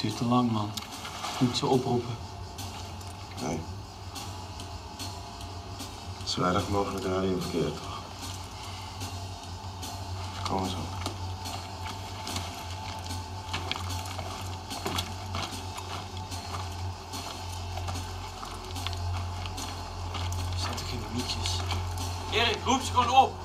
duurt te lang, man. Moet ze oproepen. Nee. Zo weinig mogelijk radio verkeerd, toch? Kom eens op. Zet toch geen minuutjes. Erik, roep ze gewoon op.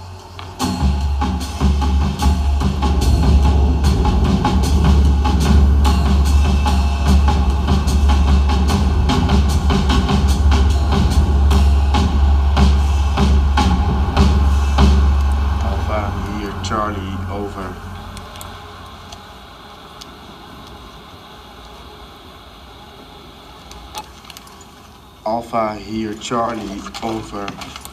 Charlie, over. Alpha, hier Charlie, over.